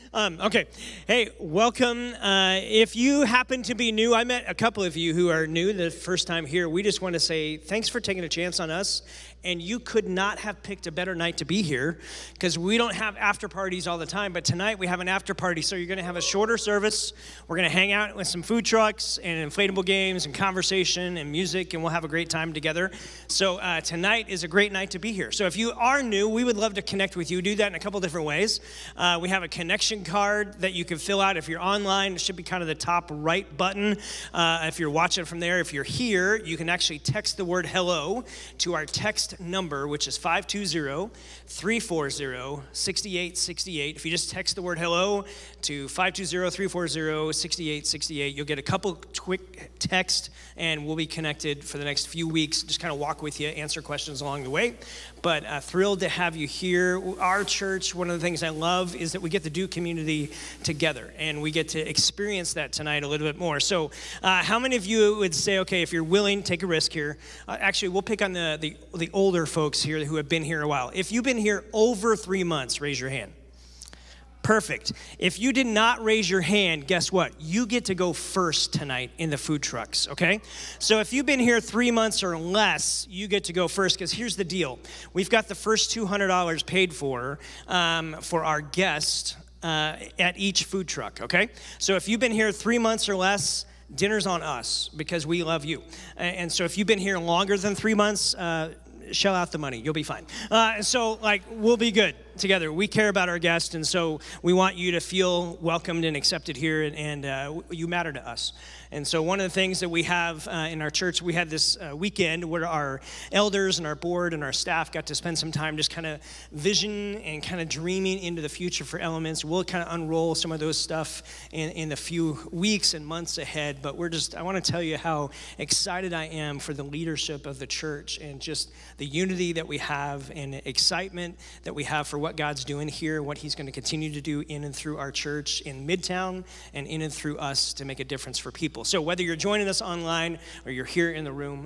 Okay. Hey, welcome. If you happen to be new, I met a couple of you who are new the first time here. We just want to say thanks for taking a chance on us. And you could not have picked a better night to be here because we don't have after parties all the time. But tonight we have an after party. So you're going to have a shorter service. We're going to hang out with some food trucks and inflatable games and conversation and music. And we'll have a great time together. So tonight is a great night to be here. So if you are new, we would love to connect with you. Do that in a couple different ways. We have a connection card that you can fill out. If you're online, it should be kind of the top right button. If you're watching from there, if you're here, you can actually text the word hello to our text number, which is 520-340-6868. If you just text the word hello to 520-340-6868, you'll get a couple quick texts, and we'll be connected for the next few weeks. Just kind of walk with you, answer questions along the way. But thrilled to have you here. Our church, one of the things I love is that we get to do community together, and we get to experience that tonight a little bit more. So how many of you would say, okay, if you're willing, take a risk here. Actually, we'll pick on the older folks here who have been here a while. If you've been here over 3 months, raise your hand. Perfect. If you did not raise your hand, guess what? You get to go first tonight in the food trucks, okay? So if you've been here 3 months or less, you get to go first, because here's the deal. We've got the first $200 paid for our guest at each food truck, okay? So if you've been here 3 months or less, dinner's on us because we love you. And so if you've been here longer than 3 months, shell out the money. You'll be fine. We'll be good together. We care about our guests, and so we want you to feel welcomed and accepted here, and you matter to us. And so one of the things that we have in our church, we had this weekend where our elders and our board and our staff got to spend some time just kind of vision and kind of dreaming into the future for Elements. We'll kind of unroll some of those stuff in the few weeks and months ahead, but I want to tell you how excited I am for the leadership of the church and just the unity that we have and the excitement that we have for what God's doing here, what he's going to continue to do in and through our church in Midtown and in and through us to make a difference for people. So whether you're joining us online or you're here in the room,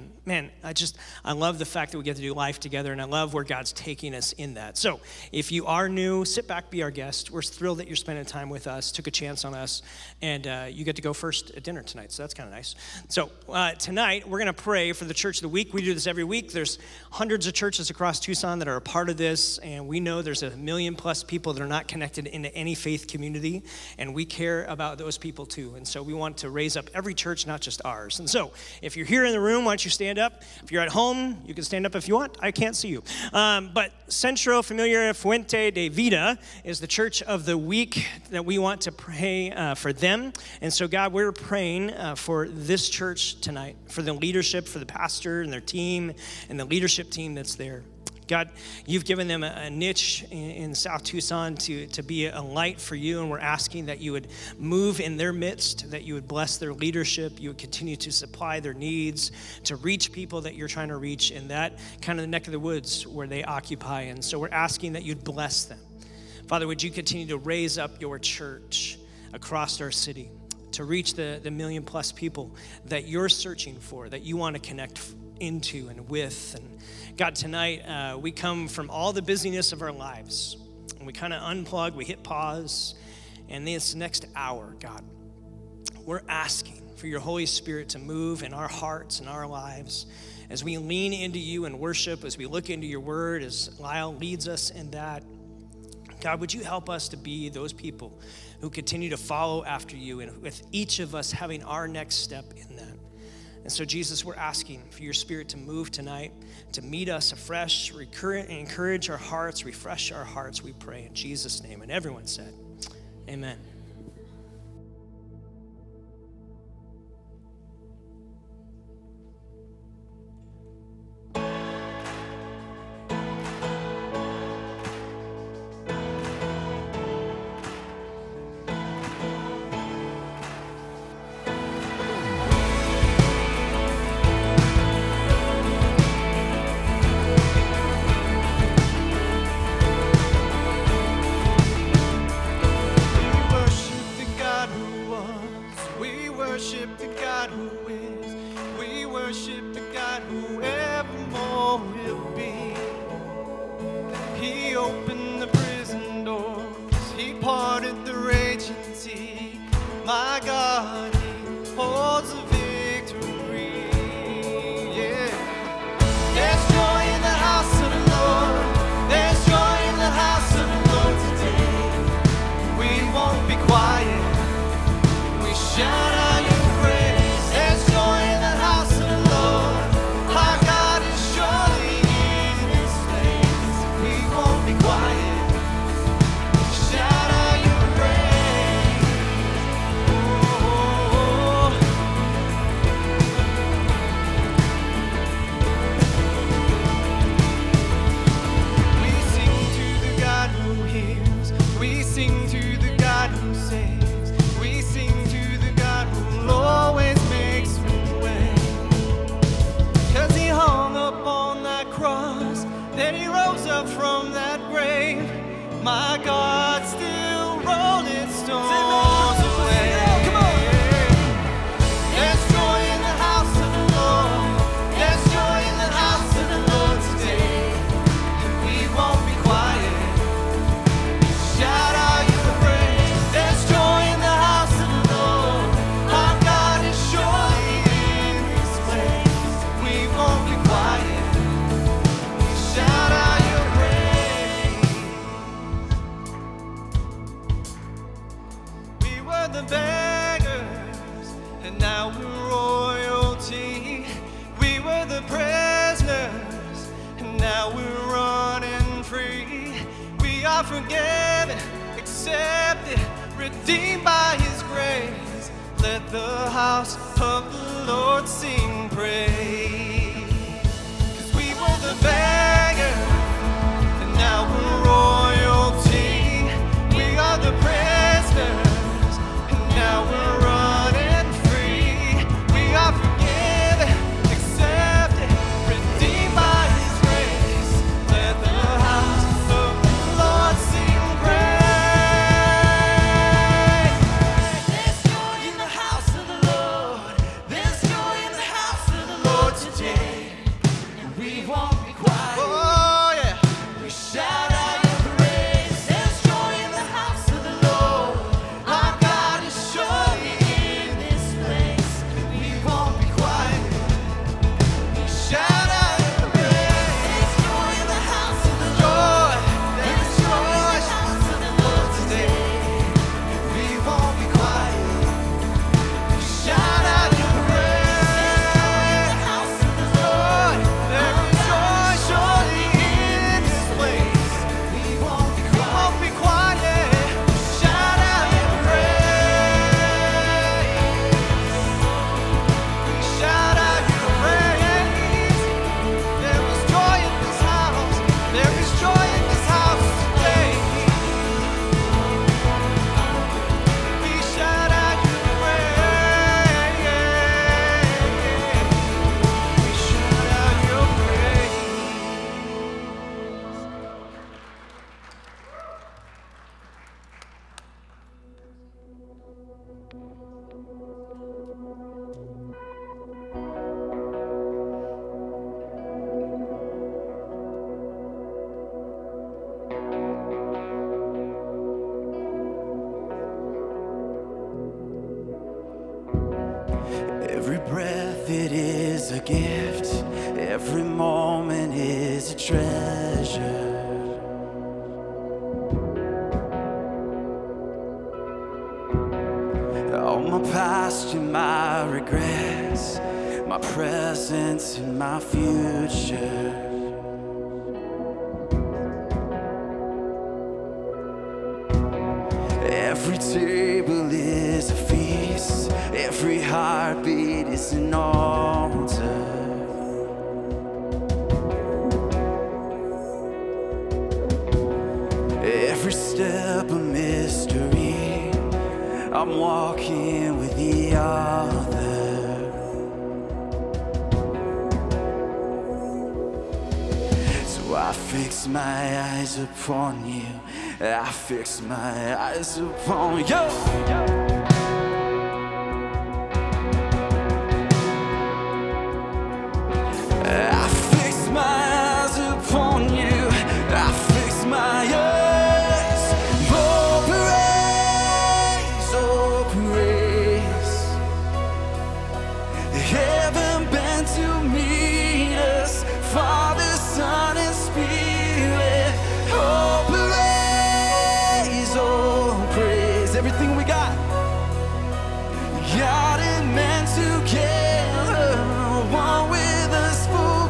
I love the fact that we get to do life together, and I love where God's taking us in that. So if you are new, sit back, be our guest. We're thrilled that you're spending time with us, took a chance on us, and you get to go first at dinner tonight, so that's kind of nice. So tonight, we're going to pray for the Church of the Week. We do this every week. There's hundreds of churches across Tucson that are a part of this, and we know there's 1 million+ people that are not connected into any faith community, and we care about those people too. And so we want to raise up every church, not just ours. And so if you're here in the room, why don't you stand up? If you're at home, you can stand up if you want. I can't see you. But Centro Familiar Fuente de Vida is the Church of the Week that we want to pray for them. And so God, we're praying for this church tonight, for the leadership, for the pastor and their team and the leadership team that's there. God, you've given them a niche in South Tucson to be a light for you, and we're asking that you would move in their midst, that you would bless their leadership, you would continue to supply their needs, to reach people that you're trying to reach in that kind of the neck of the woods where they occupy. And so we're asking that you'd bless them. Father, would you continue to raise up your church across our city to reach the 1 million+ people that you're searching for, that you want to connect into and with. And God, tonight we come from all the busyness of our lives, and we kind of unplug, we hit pause, and this next hour, God, we're asking for your Holy Spirit to move in our hearts and our lives as we lean into you in worship, as we look into your word, as Lyle leads us in that. God, would you help us to be those people who continue to follow after you, and with each of us having our next step in that. And so, Jesus, we're asking for your Spirit to move tonight, to meet us afresh, encourage our hearts, refresh our hearts, we pray in Jesus' name. And everyone said, amen. parted the raging sea. My God, He holds the victory. Yeah. There's joy in the house of the Lord. There's joy in the house of the Lord today. We won't be quiet. We shout out your praise. There's joy in the house of the Lord. Our God is surely in this place. We won't be quiet. Shout out your praise. Oh. We sing to the God who heals. We sing to the God who saves. We sing to the God who always makes a way. 'Cause He hung up on that cross, then He rose up from that grave. My God still rolling stones away. Come on. There's joy in the house of the Lord. There's joy in the house of the Lord today. And we won't be quiet. Shout out your praise. There's joy in the house of the Lord. Our God is surely in this place. We won't be quiet. Shout out your praise. We were the beggars, and now we're royalty. We were the prisoners, and now we're running free. We are forgiven, accepted, redeemed by His grace. Let the house of the Lord sing praise. 'Cause we were the beggars, and now we're royalty. We are the prisoners, and now we're running free. We are forgiven, accepted, redeemed by His grace. Let the house of the Lord sing praise. There's joy in the house of the Lord. There's joy in the house of the Lord today. And we won't be quiet. Oh yeah. We shout out your praise. There's joy in the house of the Lord. Our God is surely in this place. We won't be quiet. We shout out your praise. There's joy in the house of the Lord. There's joy in the house of the Lord today. We won't be quiet. We shout out your praise. Lord, there is joy surely in this place. We won't be quiet. Shout out your praise. We shout out your praise. There is joy in this house. There is joy in this house today. We shout out your praise. We shout out your praise. Every breath, it is a gift. Every moment is a treasure. All my past and my regrets, my present and my future. Every table is a feast, every heartbeat is an altar. Every step a mystery, I'm walking with the author. So I fix my eyes upon you, I fix my eyes upon you. I fix my eyes upon you, I fix my eyes. Open everything we got. God and man together, one with us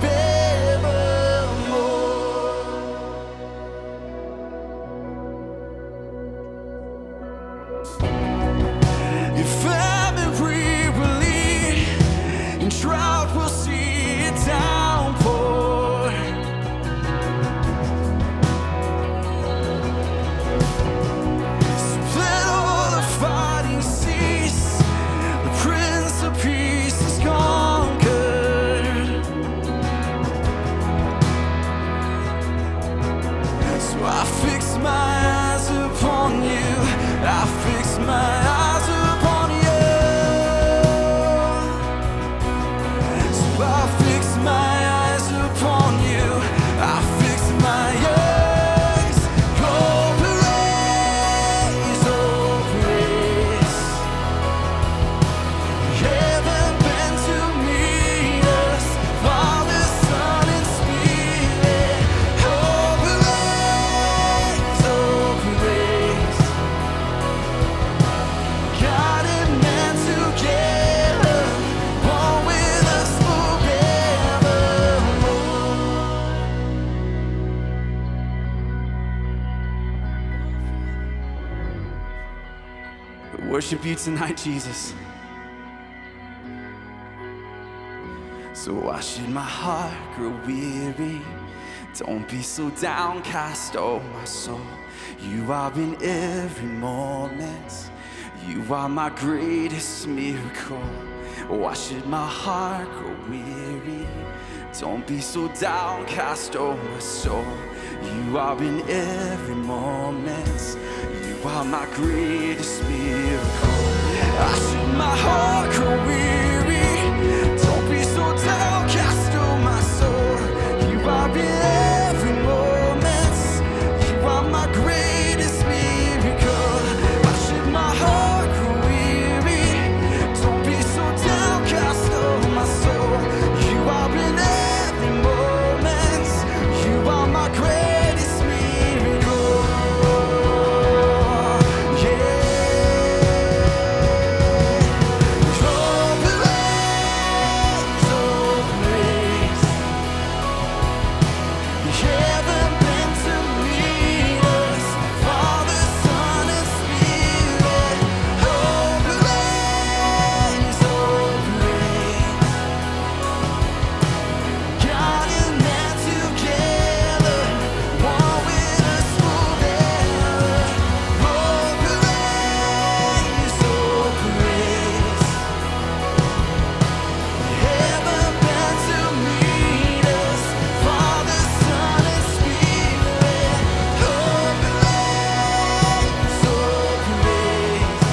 forevermore. If famine will lead, and drought will see it downpour. So let all the fighting cease. The Prince of Peace is conquered. So I fix my eyes upon you. I fix my eyes upon you. So I fix my eyes upon you. I fix my eyes. Oh, praise, oh, praise. Heaven bent to meet us, Father, Son, and Spirit. Oh, praise, oh, praise. God and man together, one with us forevermore. We worship you tonight, Jesus. So why should my heart grow weary? Don't be so downcast, oh my soul. You are in every moment. You are my greatest miracle. Why should my heart grow weary? Don't be so downcast, oh my soul. You are in every moment. You are my greatest miracle. Why should my heart grow weary? Don't be so downcast, oh my soul. You are in every moment. You are my greatest miracle. Why should my heart grow weary? Don't be so downcast, oh my soul. You are in every moment. You are my greatest miracle. Yeah. Oh, praise, oh, praise. Heaven bent to meet us, Father, Son, and Spirit. Oh, praise, oh, praise. God and man together, one with us forever. Oh, praise, oh, praise. Heaven bent to meet us, Father, Son, and Spirit. Oh, praise, oh, praise.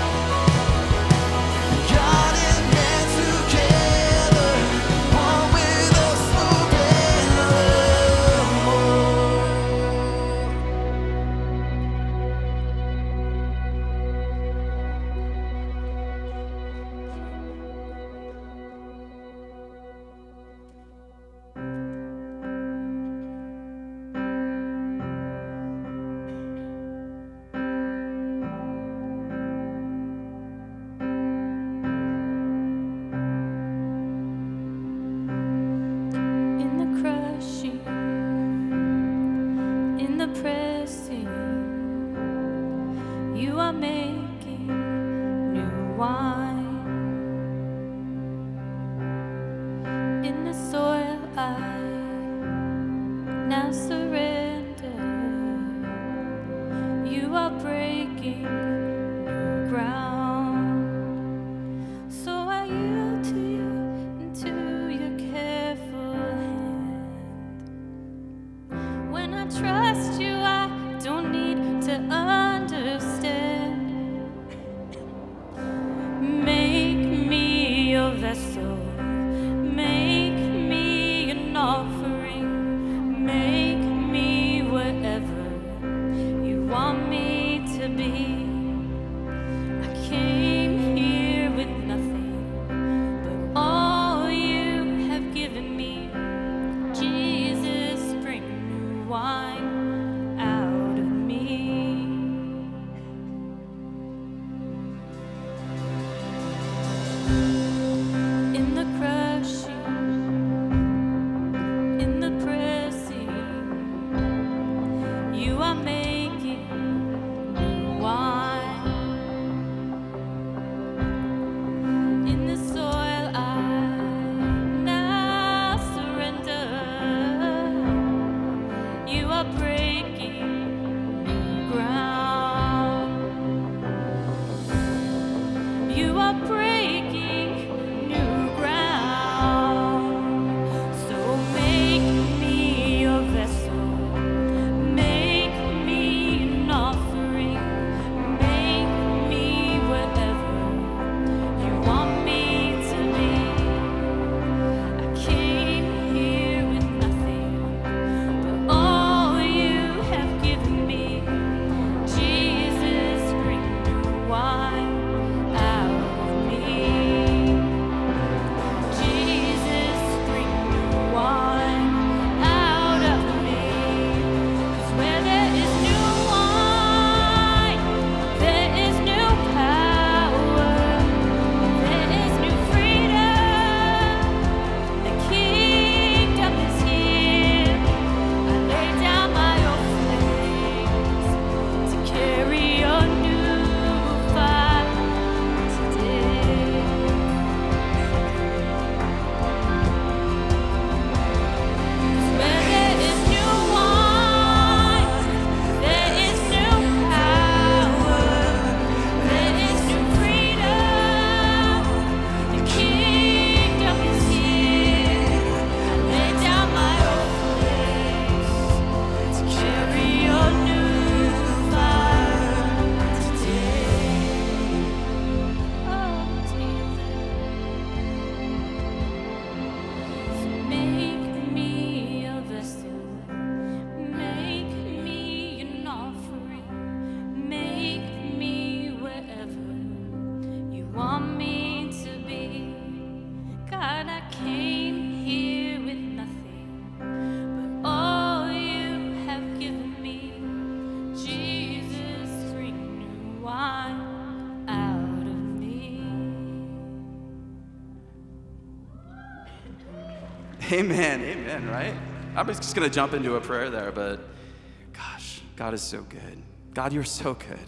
God and man together, one with us In the crushing, in the pressing, you are making new wine. In the soil I now surrender. You are breaking new ground. So I yield to you into your careful hand. When I trust you, I don't need to understand. Make me your vessel. Make me an offering. Make me whatever you want me to be. Amen, right? I'm just going to jump into a prayer there, but gosh, God is so good. God, you're so good.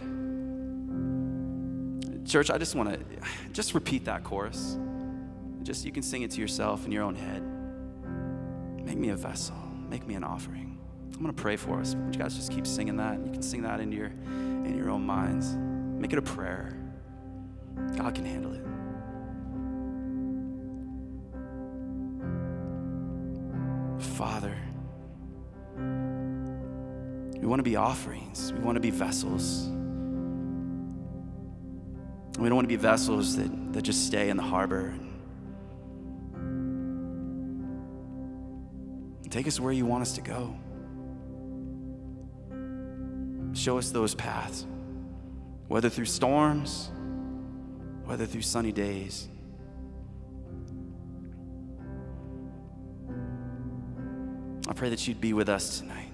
Church, I just want to just repeat that chorus. Just, you can sing it to yourself in your own head. Make me a vessel. Make me an offering. I'm going to pray for us. Would you guys just keep singing that? You can sing that in your own minds. Make it a prayer. God can handle it. Father, we want to be offerings. We want to be vessels. We don't want to be vessels that just stay in the harbor. Take us where you want us to go. Show us those paths, whether through storms, whether through sunny days. I pray that you'd be with us tonight.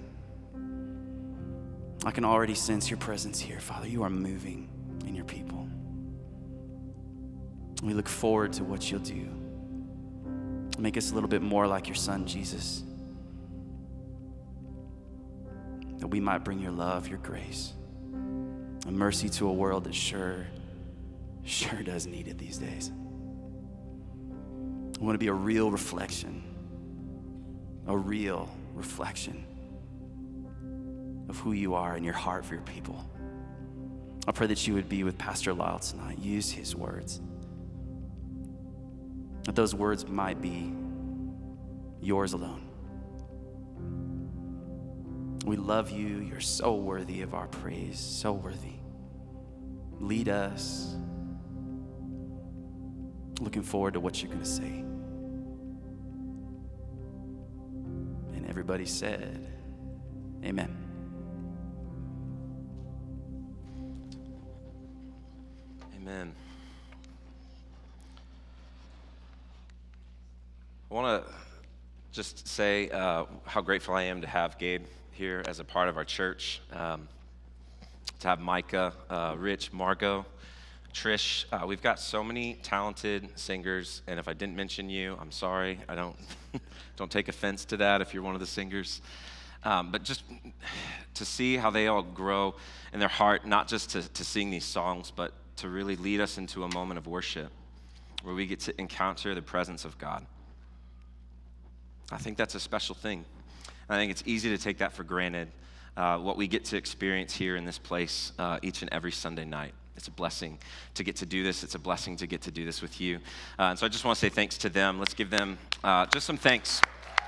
I can already sense your presence here, Father. You are moving in your people. We look forward to what you'll do. Make us a little bit more like your son, Jesus. That we might bring your love, your grace, and mercy to a world that sure does need it these days. We want to be a real reflection of who you are and your heart for your people. I pray that you would be with Pastor Lyle tonight. Use his words. That those words might be yours alone. We love you. You're so worthy of our praise, so worthy. Lead us. Looking forward to what you're going to say. And everybody said, amen. Amen. I want to just say how grateful I am to have Gabe here as a part of our church, to have Micah, Rich, Margot, Trish. We've got so many talented singers, and if I didn't mention you, I'm sorry. I don't take offense to that if you're one of the singers. But just to see how they all grow in their heart, not just to sing these songs, but to really lead us into a moment of worship where we get to encounter the presence of God. I think that's a special thing. I think it's easy to take that for granted, what we get to experience here in this place each and every Sunday night. It's a blessing to get to do this. It's a blessing to get to do this with you. And so I just want to say thanks to them. Let's give them just some thanks.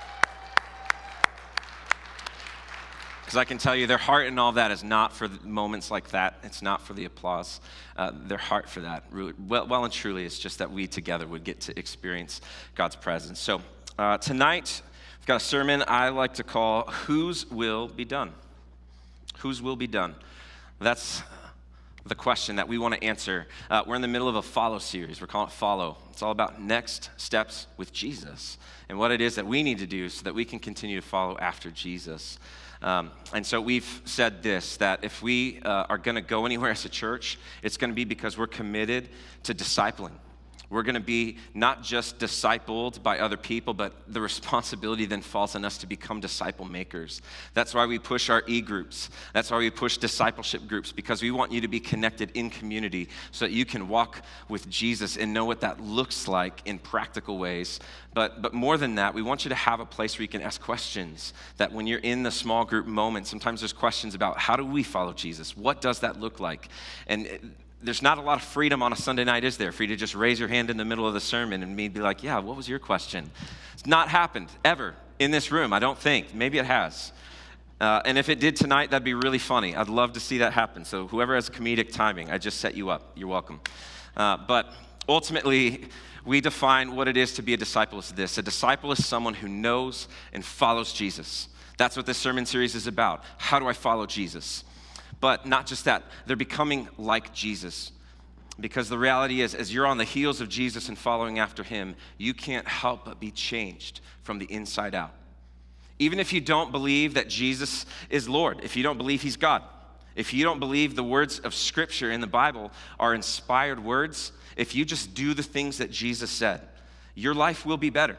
Because I can tell you their heart and all that is not for moments like that. It's not for the applause. Their heart for that, really, well and truly, it's just that we together would get to experience God's presence. So tonight, we've got a sermon I like to call, Whose Will Be Done? Whose will be done? That's the question that we want to answer. We're in the middle of a Follow series. We're calling it Follow. It's all about next steps with Jesus and what it is that we need to do so that we can continue to follow after Jesus. And so we've said this, that if we are going to go anywhere as a church, it's going to be because we're committed to discipling. We're going to be not just discipled by other people, but the responsibility then falls on us to become disciple makers. That's why we push our e-groups. That's why we push discipleship groups, because we want you to be connected in community so that you can walk with Jesus and know what that looks like in practical ways. But more than that, we want you to have a place where you can ask questions, that when you're in the small group moment, sometimes there's questions about how do we follow Jesus? What does that look like? And there's not a lot of freedom on a Sunday night, is there, for you to just raise your hand in the middle of the sermon and me be like, yeah, what was your question? It's not happened ever in this room, I don't think. Maybe it has. And if it did tonight, that'd be really funny. I'd love to see that happen. So whoever has comedic timing, I just set you up. You're welcome. But ultimately, we define what it is to be a disciple as this. A disciple is someone who knows and follows Jesus. That's what this sermon series is about. How do I follow Jesus? But not just that, they're becoming like Jesus. Because the reality is, as you're on the heels of Jesus and following after him, you can't help but be changed from the inside out. Even if you don't believe that Jesus is Lord, if you don't believe he's God, if you don't believe the words of Scripture in the Bible are inspired words, if you just do the things that Jesus said, your life will be better.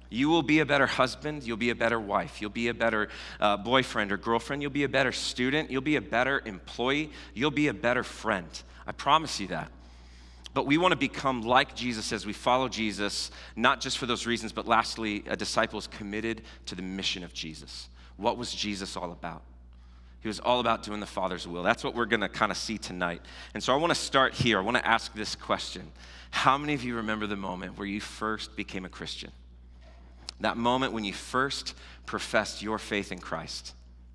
You will be a better husband. You'll be a better wife. You'll be a better boyfriend or girlfriend. You'll be a better student. You'll be a better employee. You'll be a better friend. I promise you that. But we want to become like Jesus as we follow Jesus, not just for those reasons, but lastly, a disciple is committed to the mission of Jesus. What was Jesus all about? He was all about doing the Father's will. That's what we're going to kind of see tonight. And so I want to start here. I want to ask this question. How many of you remember the moment where you first became a Christian? That moment when you first professed your faith in Christ.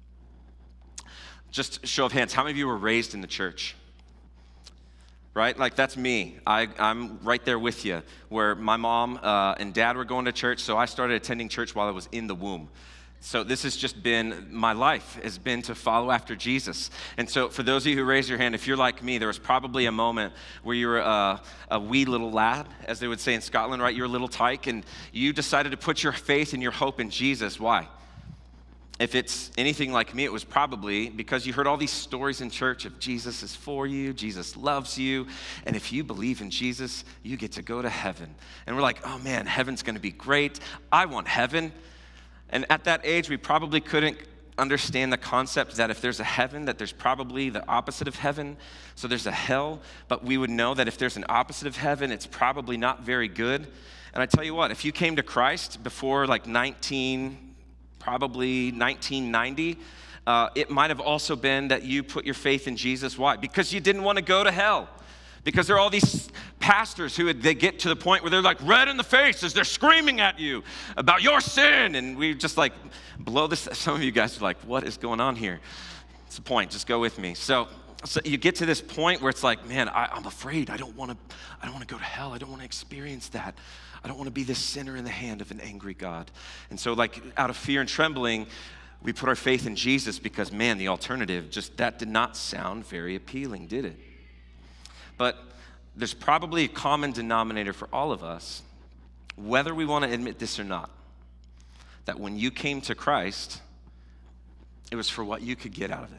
Just show of hands, how many of you were raised in the church? Right? Like, that's me. I'm right there with you, where my mom and dad were going to church, so I started attending church while I was in the womb. So this has just been my life, has been to follow after Jesus. And so for those of you who raise your hand, if you're like me, there was probably a moment where you were a wee little lad, as they would say in Scotland, right? You're a little tyke, and you decided to put your faith and your hope in Jesus. Why? If it's anything like me, it was probably because you heard all these stories in church of Jesus is for you, Jesus loves you, and if you believe in Jesus, you get to go to heaven. And we're like, oh man, heaven's gonna be great. I want heaven. And at that age, we probably couldn't understand the concept that if there's a heaven, that there's probably the opposite of heaven. So there's a hell, but we would know that if there's an opposite of heaven, it's probably not very good. And I tell you what, if you came to Christ before like probably 1990, it might have also been that you put your faith in Jesus. Why? Because you didn't want to go to hell. Because there are all these pastors they get to the point where they're like red in the face as they're screaming at you about your sin. And we just like blow this. Some of you guys are like, what is going on here? It's the point. Just go with me. So you get to this point where it's like, man, I'm afraid. I don't want to go to hell. I don't want to experience that. I don't want to be this sinner in the hand of an angry God. And so like out of fear and trembling, we put our faith in Jesus because, man, the alternative, that did not sound very appealing, did it? But there's probably a common denominator for all of us, whether we want to admit this or not, that when you came to Christ, it was for what you could get out of it.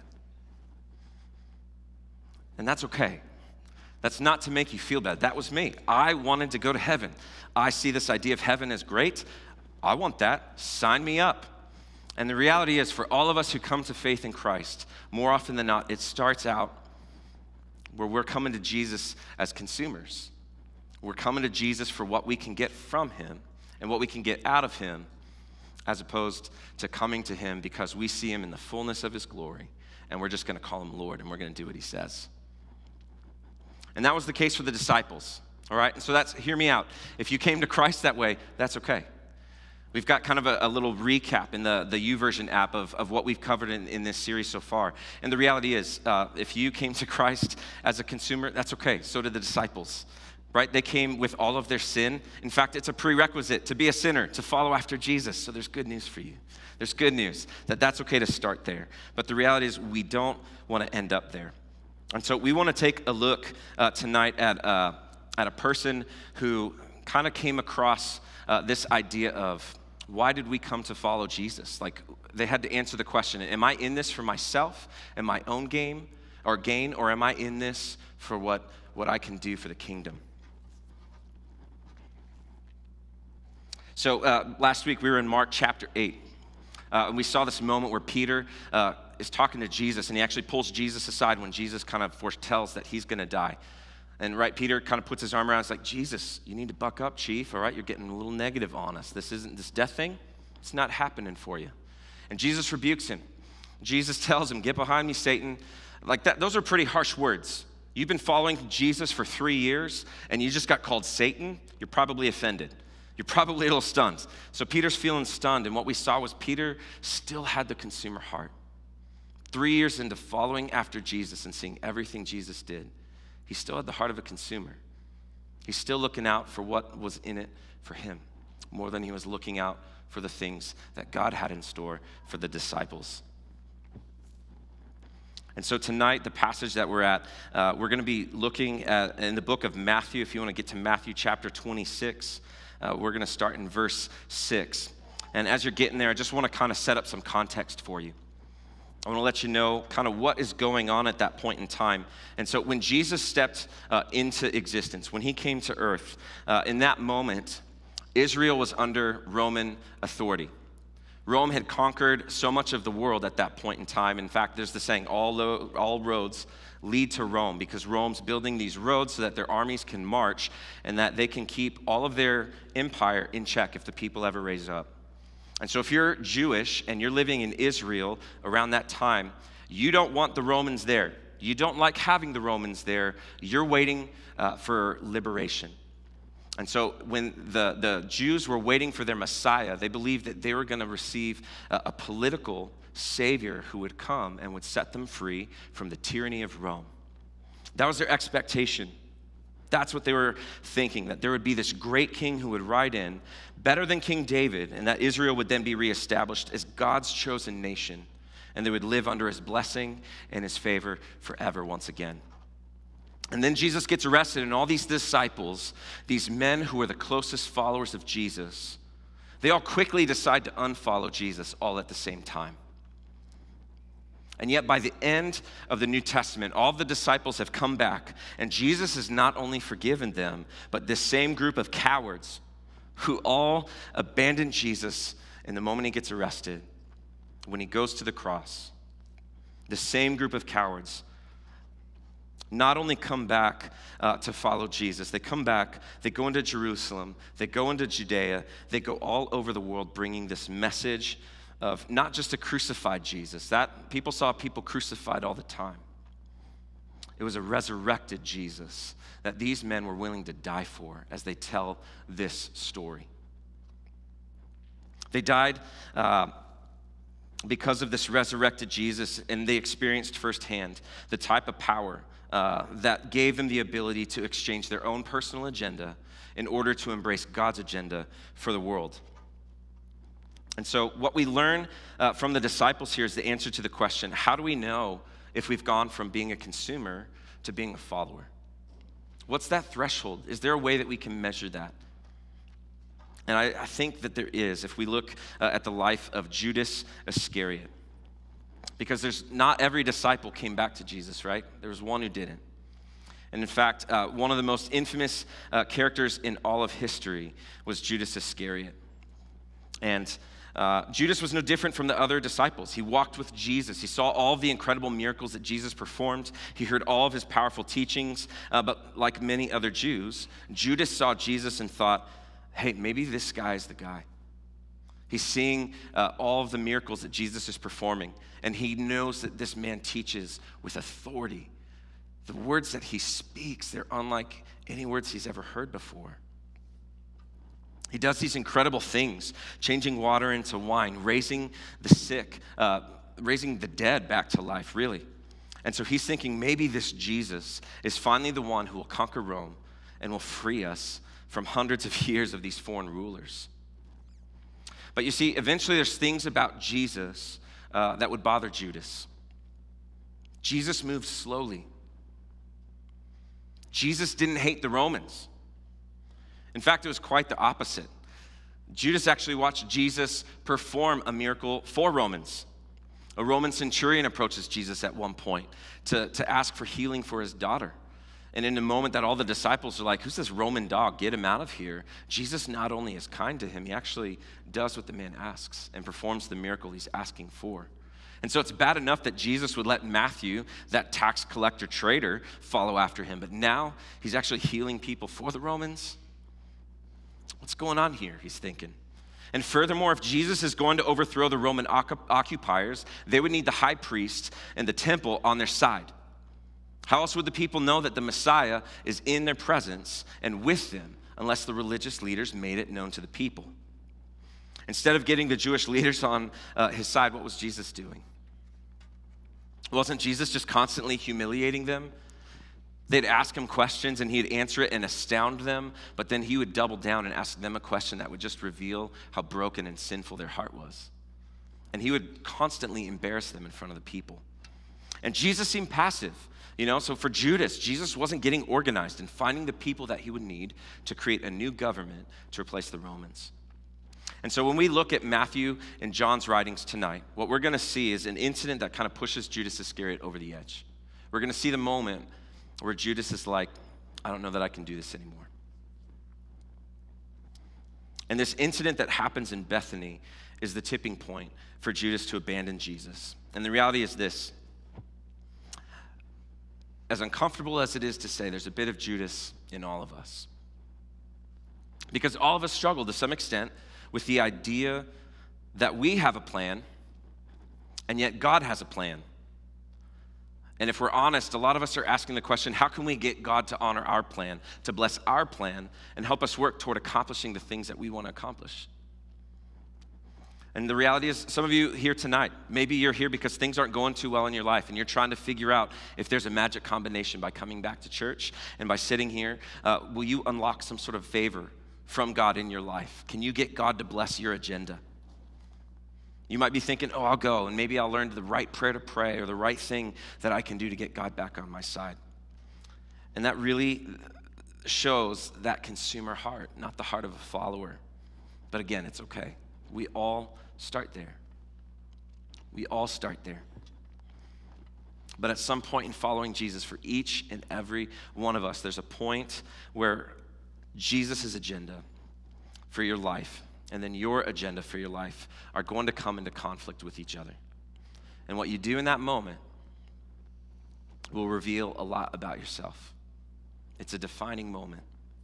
And that's okay. That's not to make you feel bad. That was me. I wanted to go to heaven. I see this idea of heaven as great. I want that. Sign me up. And the reality is, for all of us who come to faith in Christ, more often than not, it starts out where we're coming to Jesus as consumers. We're coming to Jesus for what we can get from him and what we can get out of him, as opposed to coming to him because we see him in the fullness of his glory, and we're just going to call him Lord, and we're going to do what he says. And that was the case for the disciples, all right? And so hear me out. If you came to Christ that way, that's okay. We've got kind of a little recap in the YouVersion app of what we've covered in this series so far. And the reality is, if you came to Christ as a consumer, that's okay. So did the disciples, right? They came with all of their sin. In fact, it's a prerequisite to be a sinner, to follow after Jesus. So there's good news for you. There's good news that's okay to start there. But the reality is we don't want to end up there. And so we want to take a look tonight at a person who kind of came across this idea of, why did we come to follow Jesus? Like, they had to answer the question, am I in this for myself and my own gain, or am I in this for what I can do for the kingdom? So last week we were in Mark chapter 8. And we saw this moment where Peter is talking to Jesus, and he actually pulls Jesus aside when Jesus kind of foretells that he's going to die. And right, Peter kind of puts his arm around. It's like, Jesus, you need to buck up, chief. All right, you're getting a little negative on us. This death thing, it's not happening for you. And Jesus rebukes him. Jesus tells him, get behind me, Satan. Like that, those are pretty harsh words. You've been following Jesus for 3 years, and you just got called Satan. You're probably offended. You're probably a little stunned. So Peter's feeling stunned, and what we saw was Peter still had the consumer heart. 3 years into following after Jesus and seeing everything Jesus did, he still had the heart of a consumer. He's still looking out for what was in it for him, more than he was looking out for the things that God had in store for the disciples. And so tonight, the passage that we're at, we're going to be looking at in the book of Matthew. If you want to get to Matthew chapter 26, we're going to start in verse 6. And as you're getting there, I just want to kind of set up some context for you. I want to let you know kind of what is going on at that point in time. And so when Jesus stepped into existence, when he came to earth, in that moment, Israel was under Roman authority. Rome had conquered so much of the world at that point in time. In fact, there's the saying, all roads lead to Rome, because Rome's building these roads so that their armies can march and that they can keep all of their empire in check if the people ever raise up. And so if you're Jewish and you're living in Israel around that time, you don't want the Romans there. You don't like having the Romans there. You're waiting for liberation. And so when the Jews were waiting for their Messiah, they believed that they were going to receive a political savior who would come and would set them free from the tyranny of Rome. That was their expectation. That's what they were thinking, that there would be this great king who would ride in, better than King David, and that Israel would then be reestablished as God's chosen nation, and they would live under his blessing and his favor forever once again. And then Jesus gets arrested, and all these disciples, these men who are the closest followers of Jesus, they all quickly decide to unfollow Jesus all at the same time. And yet by the end of the New Testament, all the disciples have come back, and Jesus has not only forgiven them, but this same group of cowards who all abandoned Jesus in the moment he gets arrested, when he goes to the cross, the same group of cowards not only come back to follow Jesus, they come back, they go into Jerusalem, they go into Judea, they go all over the world bringing this message of not just a crucified Jesus. That people saw people crucified all the time. It was a resurrected Jesus that these men were willing to die for as they tell this story. They died because of this resurrected Jesus, and they experienced firsthand the type of power that gave them the ability to exchange their own personal agenda in order to embrace God's agenda for the world. And so what we learn from the disciples here is the answer to the question, how do we know if we've gone from being a consumer to being a follower? What's that threshold? Is there a way that we can measure that? And I think that there is, if we look at the life of Judas Iscariot. Because there's not every disciple came back to Jesus, right? There was one who didn't. And in fact, one of the most infamous characters in all of history was Judas Iscariot. And Judas was no different from the other disciples. He walked with Jesus. He saw all of the incredible miracles that Jesus performed. He heard all of his powerful teachings. But like many other Jews, Judas saw Jesus and thought, hey, maybe this guy is the guy. He's seeing all of the miracles that Jesus is performing, and he knows that this man teaches with authority. The words that he speaks, they're unlike any words he's ever heard before. He does these incredible things, changing water into wine, raising the sick, raising the dead back to life, really. And so he's thinking maybe this Jesus is finally the one who will conquer Rome and will free us from hundreds of years of these foreign rulers. But you see, eventually there's things about Jesus that would bother Judas. Jesus moved slowly. Jesus didn't hate the Romans. In fact, it was quite the opposite. Judas actually watched Jesus perform a miracle for Romans. A Roman centurion approaches Jesus at one point to ask for healing for his daughter. And in the moment that all the disciples are like, who's this Roman dog? Get him out of here. Jesus not only is kind to him, he actually does what the man asks and performs the miracle he's asking for. And so it's bad enough that Jesus would let Matthew, that tax collector traitor, follow after him. But now he's actually healing people for the Romans. What's going on here, he's thinking. And furthermore, if Jesus is going to overthrow the Roman occupiers, they would need the high priest and the temple on their side. How else would the people know that the Messiah is in their presence and with them unless the religious leaders made it known to the people? Instead of getting the Jewish leaders on his side, what was Jesus doing? Wasn't Jesus just constantly humiliating them? They'd ask him questions and he'd answer it and astound them, but then he would double down and ask them a question that would just reveal how broken and sinful their heart was. And he would constantly embarrass them in front of the people. And Jesus seemed passive, so for Judas, Jesus wasn't getting organized and finding the people that he would need to create a new government to replace the Romans. And so when we look at Matthew and John's writings tonight, what we're going to see is an incident that kind of pushes Judas Iscariot over the edge. We're going to see the moment where Judas is like, I don't know that I can do this anymore. And this incident that happens in Bethany is the tipping point for Judas to abandon Jesus. And the reality is this: as uncomfortable as it is to say, there's a bit of Judas in all of us. Because all of us struggle to some extent with the idea that we have a plan, and yet God has a plan. And if we're honest, a lot of us are asking the question, how can we get God to honor our plan, to bless our plan, and help us work toward accomplishing the things that we want to accomplish? And the reality is, some of you here tonight, maybe you're here because things aren't going too well in your life, and you're trying to figure out if there's a magic combination by coming back to church and by sitting here. Will you unlock some sort of favor from God in your life? Can you get God to bless your agenda? You might be thinking, oh, I'll go, and maybe I'll learn the right prayer to pray or the right thing that I can do to get God back on my side. And that really shows that consumer heart, not the heart of a follower. But again, it's okay. We all start there. We all start there. But at some point in following Jesus, for each and every one of us, there's a point where Jesus' agenda for your life and then your agenda for your life are going to come into conflict with each other. And what you do in that moment will reveal a lot about yourself. It's a defining moment.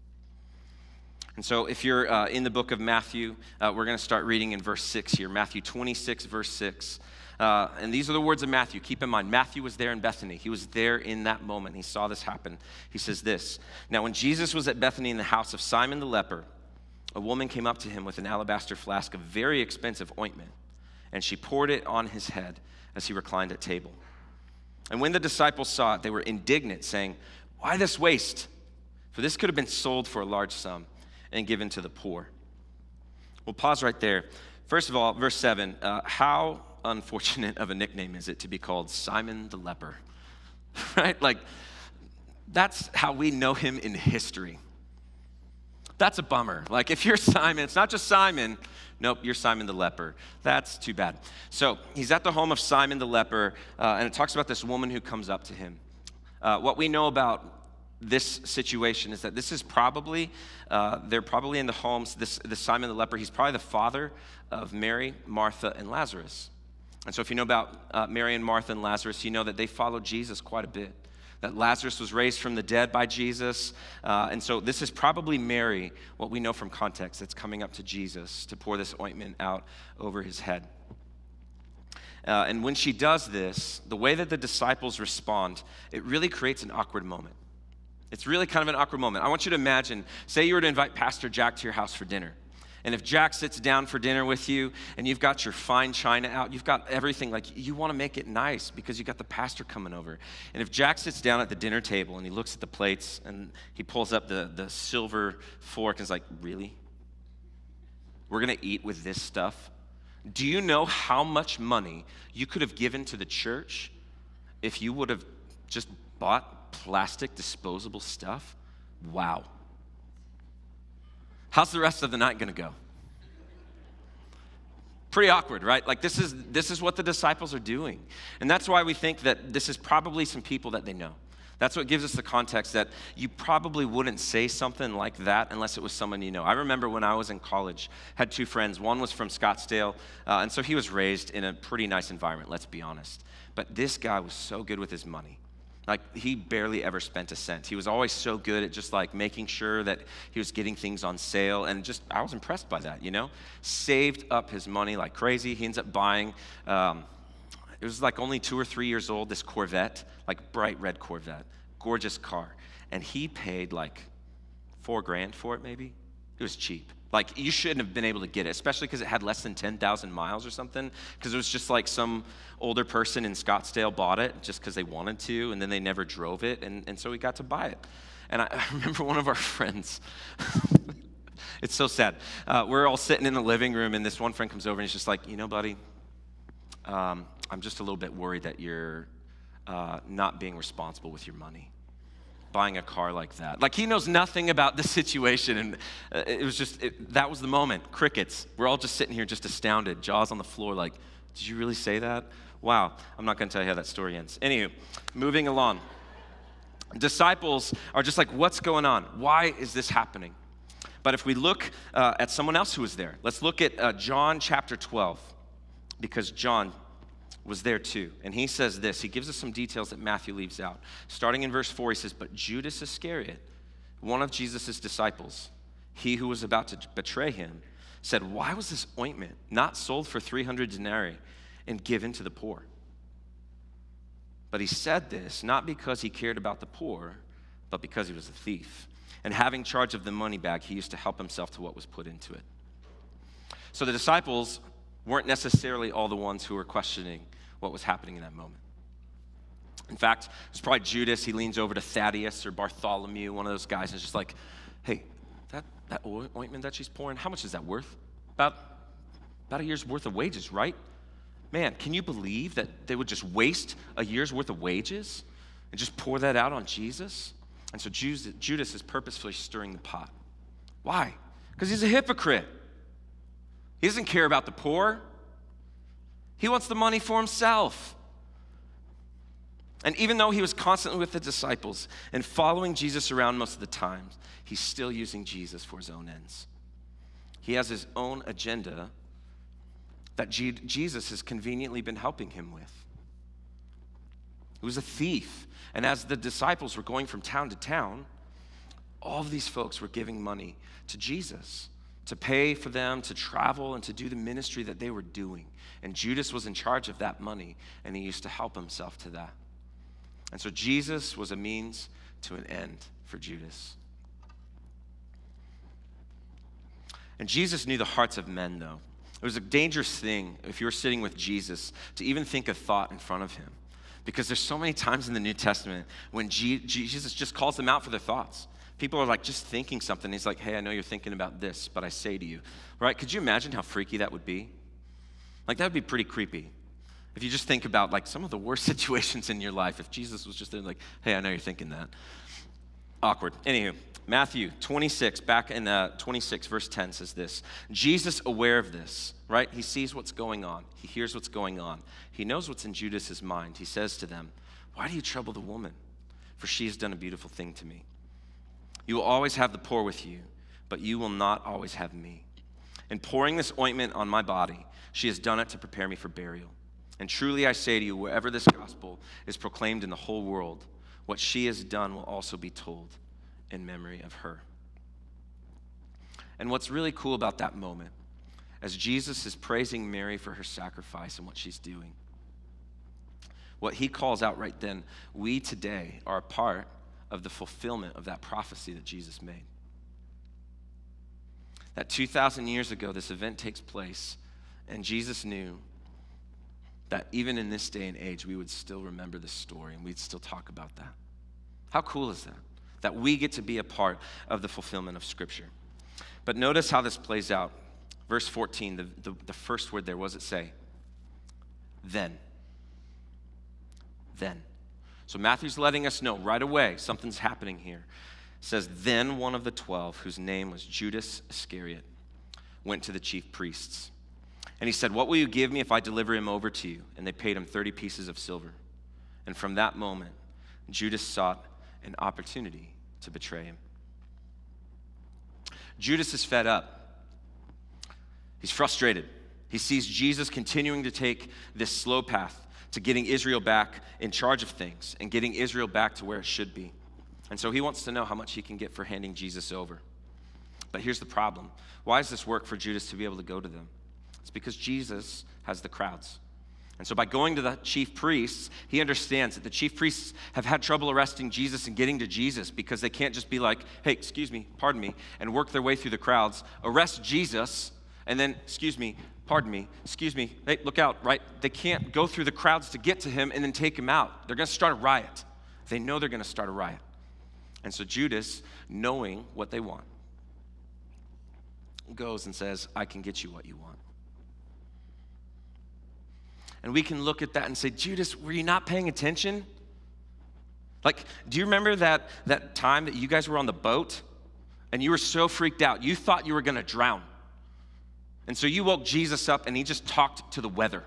And so if you're in the book of Matthew, we're going to start reading in verse 6 here. Matthew 26, verse 6. And these are the words of Matthew. Keep in mind, Matthew was there in Bethany. He was there in that moment. He saw this happen. He says this: "Now when Jesus was at Bethany in the house of Simon the leper, a woman came up to him with an alabaster flask of very expensive ointment, and she poured it on his head as he reclined at table. And when the disciples saw it, they were indignant, saying, 'Why this waste? For this could have been sold for a large sum and given to the poor.'" We'll pause right there. First of all, verse 7, how unfortunate of a nickname is it to be called Simon the leper? Right? Like, that's how we know him in history. That's a bummer. Like, if you're Simon, it's not just Simon. Nope, you're Simon the leper. That's too bad. So he's at the home of Simon the leper, and it talks about this woman who comes up to him. What we know about this situation is that this is probably, they're probably in the homes, this Simon the leper, he's probably the father of Mary, Martha, and Lazarus. And so if you know about Mary and Martha and Lazarus, you know that they followed Jesus quite a bit. That Lazarus was raised from the dead by Jesus. And so this is probably Mary, what we know from context, that's coming up to Jesus to pour this ointment out over his head. And when she does this, the way that the disciples respond, it really creates an awkward moment. It's really kind of an awkward moment. I want you to imagine, say you were to invite Pastor Jack to your house for dinner. And if Jack sits down for dinner with you and you've got your fine china out, you've got everything, like you want to make it nice because you got the pastor coming over. And if Jack sits down at the dinner table and he looks at the plates and he pulls up the silver fork and is like, really? We're going to eat with this stuff? Do you know how much money you could have given to the church if you would have just bought plastic disposable stuff? Wow. How's the rest of the night going to go? Pretty awkward, right? Like this is what the disciples are doing. And that's why we think that this is probably some people that they know. That's what gives us the context that you probably wouldn't say something like that unless it was someone you know. I remember when I was in college, had two friends. One was from Scottsdale, and so he was raised in a pretty nice environment, let's be honest. But this guy was so good with his money. Like, he barely ever spent a cent. He was always so good at just like making sure that he was getting things on sale, and just, I was impressed by that, you know? Saved up his money like crazy. He ends up buying, it was like only 2 or 3 years old, this Corvette, like bright red Corvette, gorgeous car. And he paid like $4,000 for it maybe. It was cheap. Like, you shouldn't have been able to get it, especially because it had less than 10,000 miles or something, because it was just like some older person in Scottsdale bought it just because they wanted to, and then they never drove it, and so we got to buy it. And I remember one of our friends, it's so sad. We're all sitting in the living room, and this one friend comes over, and he's just like, you know, buddy, I'm just a little bit worried that you're not being responsible with your money. Buying a car like that. Like, he knows nothing about the situation, and it was just, that was the moment. Crickets. We're all just sitting here just astounded, jaws on the floor like, did you really say that? Wow. I'm not going to tell you how that story ends. Anywho, moving along. Disciples are just like, what's going on? Why is this happening? But if we look at someone else who was there, let's look at John chapter 12, because John was there too. And he says this, he gives us some details that Matthew leaves out. Starting in verse 4, he says, but Judas Iscariot, one of Jesus' disciples, he who was about to betray him, said, why was this ointment not sold for 300 denarii and given to the poor? But he said this not because he cared about the poor, but because he was a thief. And having charge of the money bag, he used to help himself to what was put into it. So the disciples weren't necessarily all the ones who were questioning what was happening in that moment. In fact, it's probably Judas. He leans over to Thaddeus or Bartholomew, one of those guys, and is just like, hey, that ointment that she's pouring, how much is that worth? About a year's worth of wages, right? Man, can you believe that they would just waste a year's worth of wages and just pour that out on Jesus? And so Judas is purposefully stirring the pot. Why? Because he's a hypocrite. He doesn't care about the poor. He wants the money for himself. And even though he was constantly with the disciples and following Jesus around most of the time, he's still using Jesus for his own ends. He has his own agenda that Jesus has conveniently been helping him with. He was a thief. And as the disciples were going from town to town, all of these folks were giving money to Jesus to pay for them to travel and to do the ministry that they were doing. And Judas was in charge of that money, and he used to help himself to that. And so Jesus was a means to an end for Judas. And Jesus knew the hearts of men, though. It was a dangerous thing if you were sitting with Jesus to even think a thought in front of him. Because there's so many times in the New Testament when Jesus just calls them out for their thoughts. People are like just thinking something. He's like, hey, I know you're thinking about this, but I say to you. Right? Could you imagine how freaky that would be? Like, that would be pretty creepy. If you just think about like some of the worst situations in your life, if Jesus was just there like, hey, I know you're thinking that. Awkward. Anywho, Matthew 26, back in 26, verse 10 says this. Jesus, aware of this, right? He sees what's going on. He hears what's going on. He knows what's in Judas's mind. He says to them, why do you trouble the woman? For she has done a beautiful thing to me. You will always have the poor with you, but you will not always have me. In pouring this ointment on my body, she has done it to prepare me for burial. And truly I say to you, wherever this gospel is proclaimed in the whole world, what she has done will also be told in memory of her. And what's really cool about that moment, as Jesus is praising Mary for her sacrifice and what she's doing, what he calls out right then, we today are a part of the fulfillment of that prophecy that Jesus made. That 2,000 years ago, this event takes place, and Jesus knew that even in this day and age, we would still remember this story and we'd still talk about that. How cool is that? That we get to be a part of the fulfillment of Scripture. But notice how this plays out. Verse 14, the first word there, what does it say? Then. Then. So Matthew's letting us know right away something's happening here. It says, then one of the 12, whose name was Judas Iscariot, went to the chief priests. And he said, what will you give me if I deliver him over to you? And they paid him 30 pieces of silver. And from that moment, Judas sought an opportunity to betray him. Judas is fed up. He's frustrated. He sees Jesus continuing to take this slow path to getting Israel back in charge of things and getting Israel back to where it should be. And so he wants to know how much he can get for handing Jesus over. But here's the problem. Why does this work for Judas to be able to go to them? It's because Jesus has the crowds. And so by going to the chief priests, he understands that the chief priests have had trouble arresting Jesus and getting to Jesus because they can't just be like, hey, excuse me, pardon me, and work their way through the crowds, arrest Jesus, and then, excuse me, pardon me, excuse me, hey, look out, right? They can't go through the crowds to get to him and then take him out. They're going to start a riot. They know they're going to start a riot. And so Judas, knowing what they want, goes and says, I can get you what you want. And we can look at that and say, Judas, were you not paying attention? Like, do you remember that time that you guys were on the boat and you were so freaked out, you thought you were going to drown? And so you woke Jesus up and he just talked to the weather.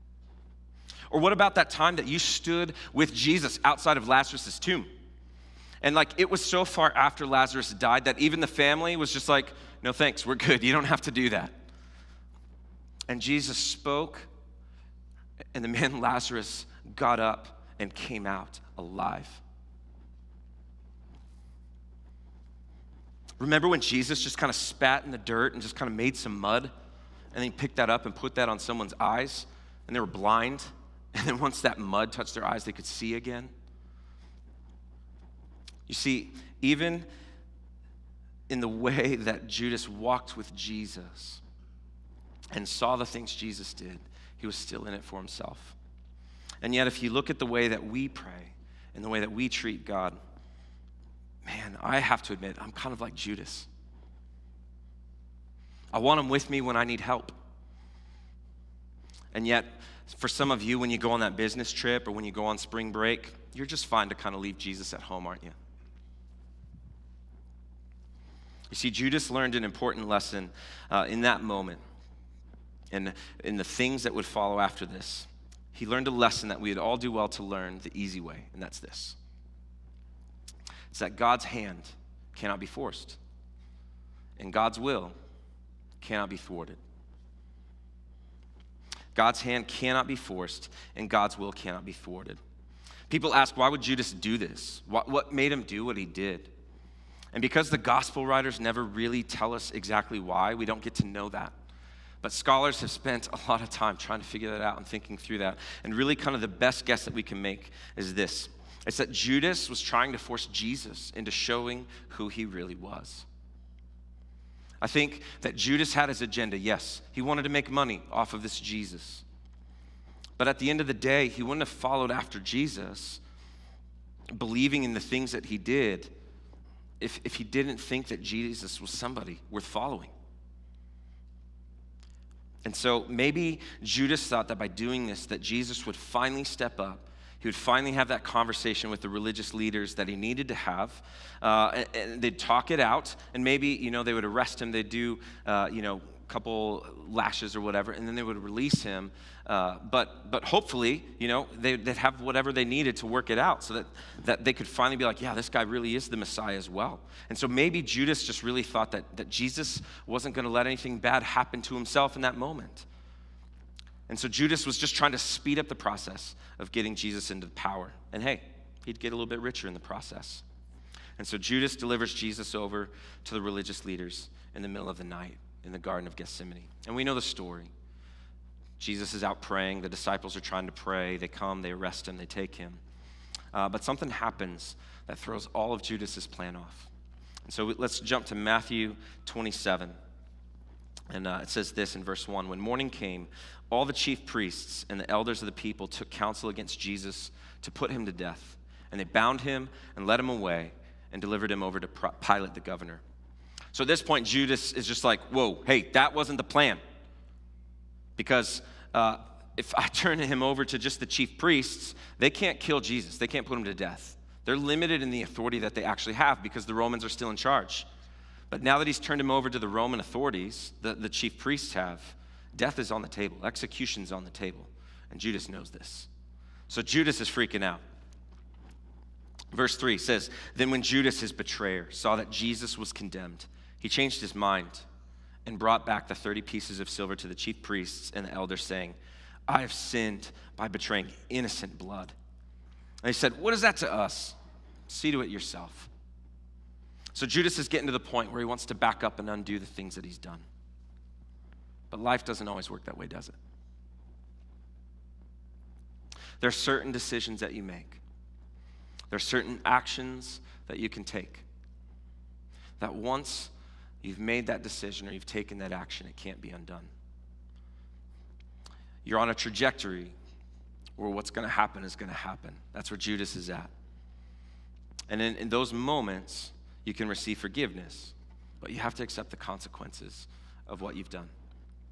Or what about that time that you stood with Jesus outside of Lazarus' tomb? And like, it was so far after Lazarus died that even the family was just like, no thanks, we're good. You don't have to do that. And Jesus spoke, and the man Lazarus got up and came out alive. Remember when Jesus just kind of spat in the dirt and just kind of made some mud, and then he picked that up and put that on someone's eyes, and they were blind, and then once that mud touched their eyes, they could see again? You see, even in the way that Judas walked with Jesus and saw the things Jesus did, he was still in it for himself. And yet, if you look at the way that we pray and the way that we treat God, man, I have to admit, I'm kind of like Judas. I want him with me when I need help. And yet, for some of you, when you go on that business trip or when you go on spring break, you're just fine to kind of leave Jesus at home, aren't you? You see, Judas learned an important lesson in that moment and in the things that would follow after this. He learned a lesson that we'd all do well to learn the easy way, and that's this. It's that God's hand cannot be forced, and God's will cannot be thwarted. God's hand cannot be forced, and God's will cannot be thwarted. People ask, why would Judas do this? What made him do what he did? And because the gospel writers never really tell us exactly why, we don't get to know that. But scholars have spent a lot of time trying to figure that out and thinking through that. And really kind of the best guess that we can make is this. It's that Judas was trying to force Jesus into showing who he really was. I think that Judas had his agenda, yes. He wanted to make money off of this Jesus. But at the end of the day, he wouldn't have followed after Jesus, believing in the things that he did, if he didn't think that Jesus was somebody worth following. And so maybe Judas thought that by doing this, that Jesus would finally step up. He would finally have that conversation with the religious leaders that he needed to have. And they'd talk it out. And maybe, they would arrest him. They'd do, a couple lashes or whatever. And then they would release him. But hopefully, they'd have whatever they needed to work it out so that they could finally be like, yeah, this guy really is the Messiah as well. And so maybe Judas just really thought that Jesus wasn't going to let anything bad happen to himself in that moment. And so Judas was just trying to speed up the process of getting Jesus into power. And hey, he'd get a little bit richer in the process. And so Judas delivers Jesus over to the religious leaders in the middle of the night in the Garden of Gethsemane. And we know the story. Jesus is out praying. The disciples are trying to pray. They come, they arrest him, they take him. But something happens that throws all of Judas's plan off. And so let's jump to Matthew 27. And it says this in verse 1, when morning came, all the chief priests and the elders of the people took counsel against Jesus to put him to death. And they bound him and led him away and delivered him over to Pilate the governor. So at this point, Judas is just like, whoa, hey, that wasn't the plan. Because if I turn him over to just the chief priests, they can't kill Jesus. They can't put him to death. They're limited in the authority that they actually have because the Romans are still in charge. But now that he's turned him over to the Roman authorities, the chief priests have, death is on the table. Execution's on the table. And Judas knows this. So Judas is freaking out. Verse 3 says, then when Judas, his betrayer, saw that Jesus was condemned, he changed his mind and brought back the 30 pieces of silver to the chief priests and the elders, saying, I have sinned by betraying innocent blood. And he said, what is that to us? See to it yourself. So Judas is getting to the point where he wants to back up and undo the things that he's done. But life doesn't always work that way, does it? There are certain decisions that you make. There are certain actions that you can take. That once you've made that decision or you've taken that action, it can't be undone. You're on a trajectory where what's going to happen is going to happen. That's where Judas is at. And in those moments, you can receive forgiveness, but you have to accept the consequences of what you've done.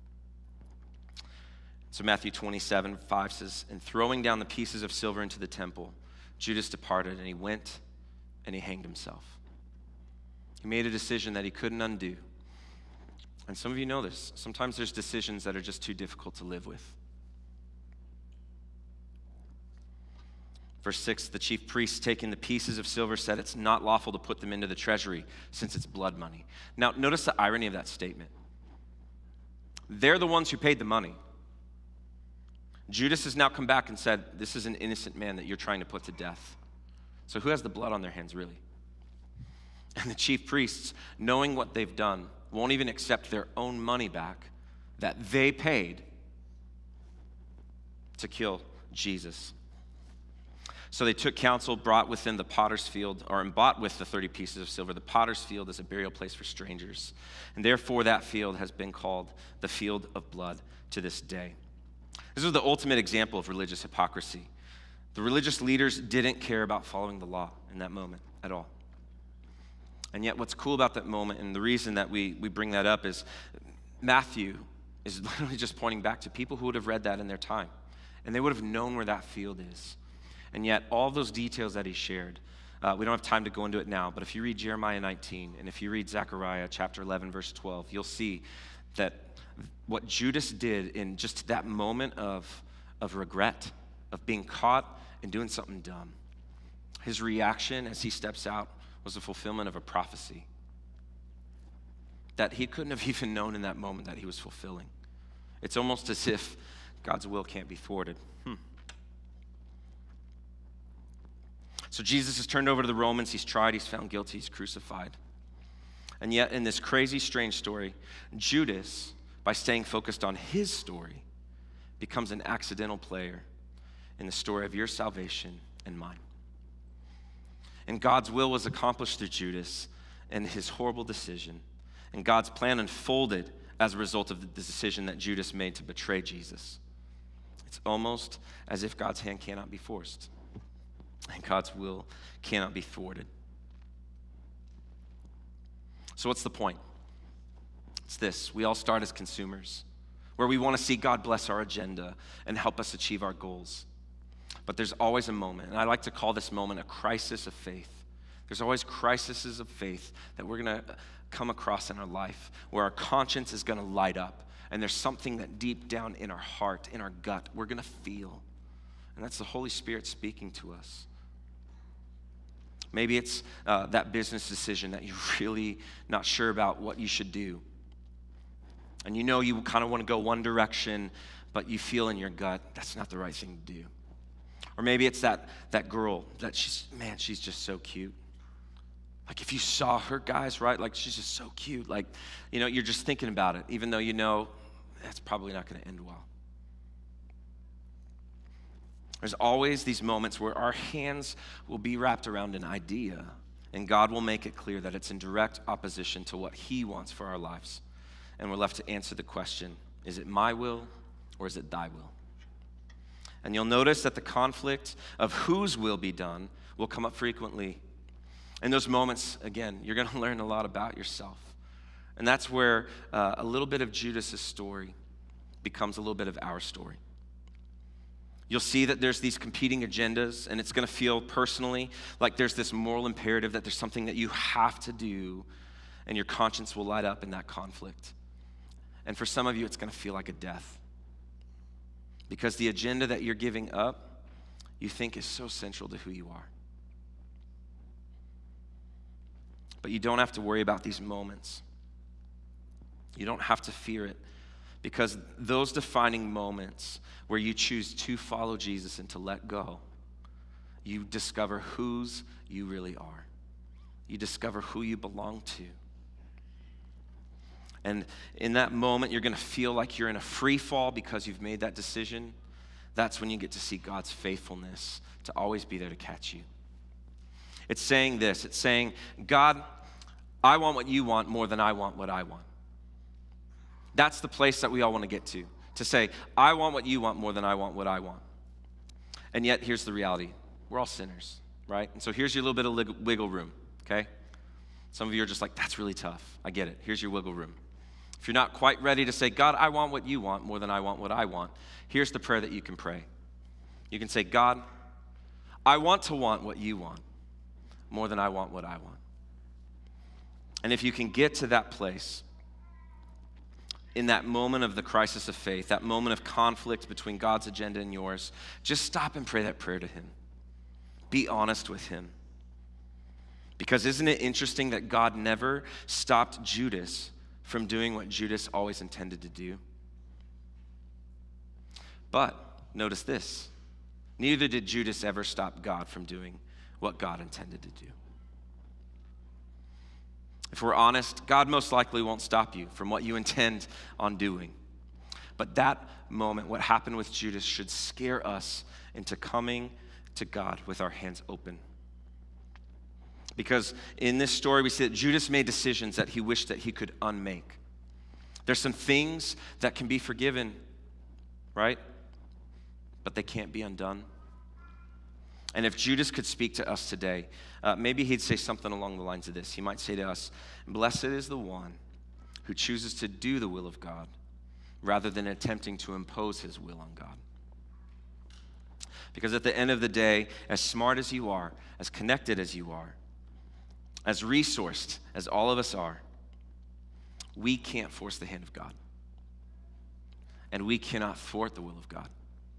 So Matthew 27:5 says, and throwing down the pieces of silver into the temple, Judas departed, and he went and he hanged himself. He made a decision that he couldn't undo. And some of you know this. Sometimes there's decisions that are just too difficult to live with. Verse 6, the chief priests, taking the pieces of silver, said it's not lawful to put them into the treasury since it's blood money. Now, notice the irony of that statement. They're the ones who paid the money. Judas has now come back and said, this is an innocent man that you're trying to put to death. So who has the blood on their hands, really? And the chief priests, knowing what they've done, won't even accept their own money back that they paid to kill Jesus. So they took counsel, brought within the potter's field, or bought with the 30 pieces of silver. The potter's field is a burial place for strangers. And therefore that field has been called the field of blood to this day. This is the ultimate example of religious hypocrisy. The religious leaders didn't care about following the law in that moment at all. And yet what's cool about that moment, and the reason that we bring that up, is Matthew is literally just pointing back to people who would have read that in their time. And they would have known where that field is. And yet all those details that he shared, we don't have time to go into it now, but if you read Jeremiah 19, and if you read Zechariah chapter 11, verse 12, you'll see that what Judas did in just that moment of regret, of being caught and doing something dumb, his reaction as he steps out was a fulfillment of a prophecy that he couldn't have even known in that moment that he was fulfilling. It's almost as if God's will can't be thwarted. So Jesus is turned over to the Romans. He's tried, he's found guilty, he's crucified. And yet in this crazy, strange story, Judas, by staying focused on his story, becomes an accidental player in the story of your salvation and mine. And God's will was accomplished through Judas and his horrible decision. And God's plan unfolded as a result of the decision that Judas made to betray Jesus. It's almost as if God's hand cannot be forced. And God's will cannot be thwarted. So what's the point? It's this: we all start as consumers, where we want to see God bless our agenda and help us achieve our goals. But there's always a moment, and I like to call this moment a crisis of faith. There's always crises of faith that we're going to come across in our life, where our conscience is going to light up, and there's something that deep down in our heart, in our gut, we're going to feel. And that's the Holy Spirit speaking to us. Maybe it's that business decision that you're really not sure about what you should do. And you know you kind of want to go one direction, but you feel in your gut that's not the right thing to do. Or maybe it's that girl that she's just so cute. Like if you saw her, guys, right? Like she's just so cute. Like, you know, you're just thinking about it, even though you know that's probably not going to end well. There's always these moments where our hands will be wrapped around an idea, and God will make it clear that it's in direct opposition to what He wants for our lives. And we're left to answer the question, is it my will or is it thy will? And you'll notice that the conflict of whose will be done will come up frequently. In those moments, again, you're going to learn a lot about yourself. And that's where a little bit of Judas' story becomes a little bit of our story. You'll see that there's these competing agendas, and it's going to feel personally like there's this moral imperative that there's something that you have to do, and your conscience will light up in that conflict. And for some of you, it's going to feel like a death. Because the agenda that you're giving up, you think is so central to who you are. But you don't have to worry about these moments. You don't have to fear it. Because those defining moments where you choose to follow Jesus and to let go, you discover whose you really are. You discover who you belong to. And in that moment, you're going to feel like you're in a free fall because you've made that decision. That's when you get to see God's faithfulness to always be there to catch you. It's saying this. It's saying, God, I want what you want more than I want what I want. That's the place that we all want to get to say, I want what you want more than I want what I want. And yet, here's the reality. We're all sinners, right? And so here's your little bit of wiggle room, okay? Some of you are just like, that's really tough. I get it. Here's your wiggle room. If you're not quite ready to say, God, I want what you want more than I want what I want, here's the prayer that you can pray. You can say, God, I want to want what you want more than I want what I want. And if you can get to that place, in that moment of the crisis of faith, that moment of conflict between God's agenda and yours, just stop and pray that prayer to Him. Be honest with him. Because isn't it interesting that God never stopped Judas from doing what Judas always intended to do? But notice this. Neither did Judas ever stop God from doing what God intended to do. If we're honest, God most likely won't stop you from what you intend on doing. But that moment, what happened with Judas, should scare us into coming to God with our hands open. Because in this story, we see that Judas made decisions that he wished that he could unmake. There's some things that can be forgiven, right? But they can't be undone. And if Judas could speak to us today, maybe he'd say something along the lines of this. He might say to us, "Blessed is the one who chooses to do the will of God rather than attempting to impose his will on God." Because at the end of the day, as smart as you are, as connected as you are, as resourced as all of us are, we can't force the hand of God. And we cannot thwart the will of God.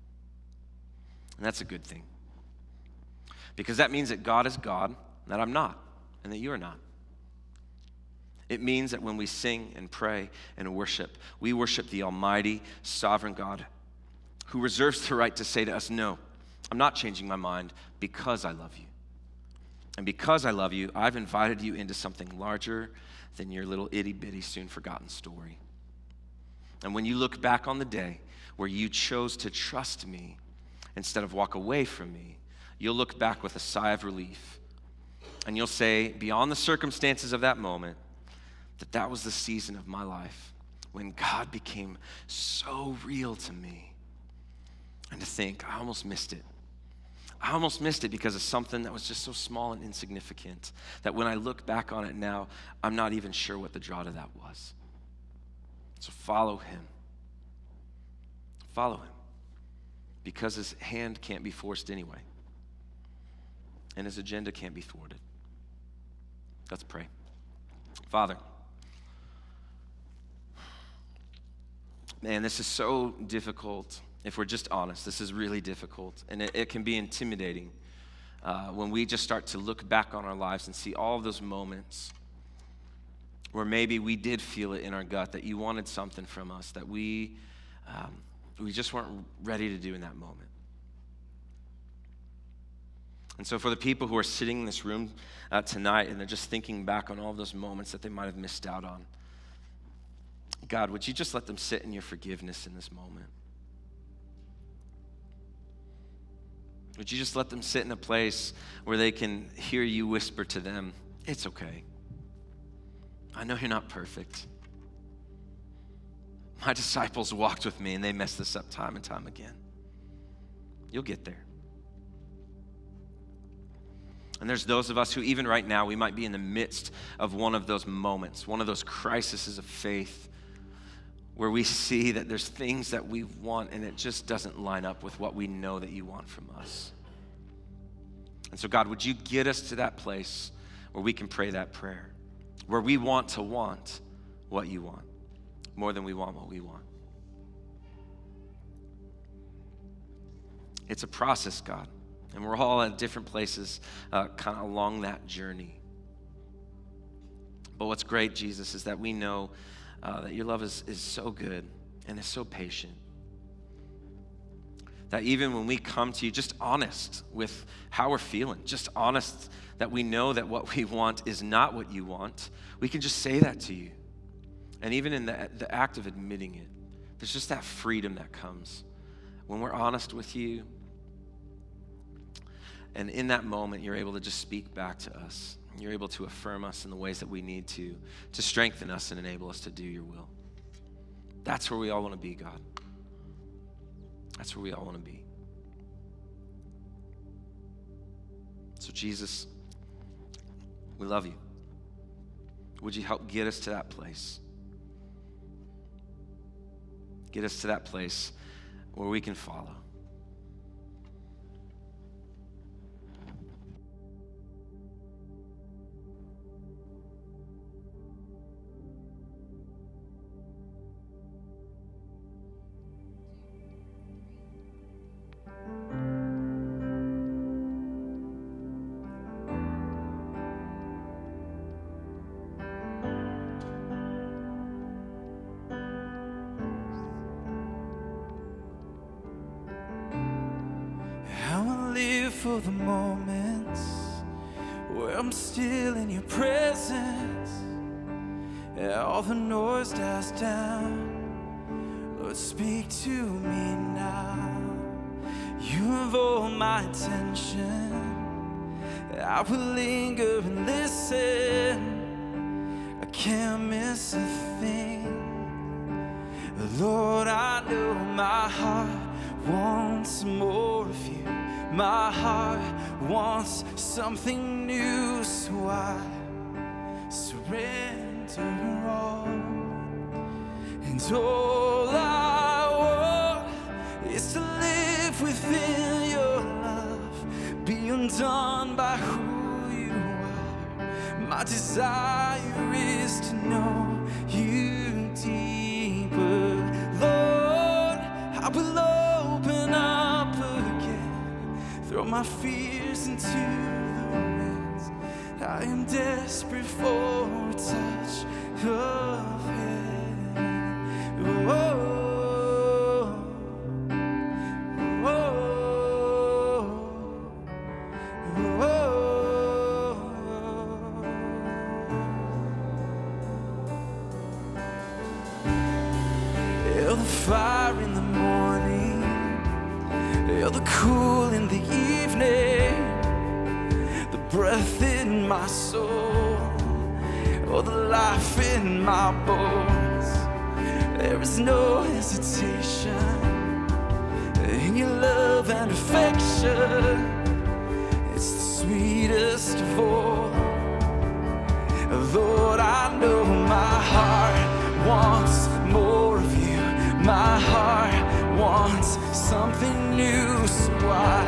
And that's a good thing. Because that means that God is God, and that I'm not, and that you are not. It means that when we sing and pray and worship, we worship the almighty, sovereign God who reserves the right to say to us, "No, I'm not changing my mind because I love you. And because I love you, I've invited you into something larger than your little itty-bitty, soon-forgotten story." And when you look back on the day where you chose to trust me instead of walk away from me, you'll look back with a sigh of relief. And you'll say, beyond the circumstances of that moment, that was the season of my life when God became so real to me. And to think, I almost missed it. I almost missed it because of something that was just so small and insignificant that when I look back on it now, I'm not even sure what the draw to that was. So follow him. Follow him. Because his hand can't be forced anyway. And his agenda can't be thwarted. Let's pray. Father, man, this is so difficult. If we're just honest, this is really difficult. And it can be intimidating when we just start to look back on our lives and see all of those moments where maybe we did feel it in our gut that you wanted something from us that we just weren't ready to do in that moment. And so for the people who are sitting in this room tonight and they're just thinking back on all those moments that they might have missed out on, God, would you just let them sit in your forgiveness in this moment? Would you just let them sit in a place where they can hear you whisper to them, "It's okay. I know you're not perfect. My disciples walked with me and they messed this up time and time again. You'll get there." And there's those of us who even right now, we might be in the midst of one of those moments, one of those crises of faith where we see that there's things that we want and it just doesn't line up with what we know that you want from us. And so God, would you get us to that place where we can pray that prayer, where we want to want what you want more than we want what we want. It's a process, God, and we're all at different places kind of along that journey. But what's great, Jesus, is that we know that your love is so good and is so patient. That even when we come to you, just honest with how we're feeling, just honest that we know that what we want is not what you want, we can just say that to you. And even in the act of admitting it, there's just that freedom that comes when we're honest with you. And in that moment, you're able to just speak back to us. You're able to affirm us in the ways that we need to strengthen us and enable us to do your will. That's where we all want to be, God. That's where we all want to be. So Jesus, we love you. Would you help get us to that place? Get us to that place where we can follow. for the moments where I'm still in your presence. Yeah, all the noise dies down. Lord, speak to me now. You have all my attention. I will linger and listen. I can't miss a thing. Lord, I know my heart wants more of you. My heart wants something new, so I surrender all. And all I want is to live within your love, be undone by who you are. My desire is to know you deeper. Lord, I will open up again, throw my fears into the winds. I am desperate for a touch of heaven. Oh, oh, oh, You're the fire in the morning, you're the cool in the evening, the breath in my soul, or the life in my bones. There is no hesitation in your love and affection. It's the sweetest of all. Lord, I know my heart wants more of you. My heart wants something new, so I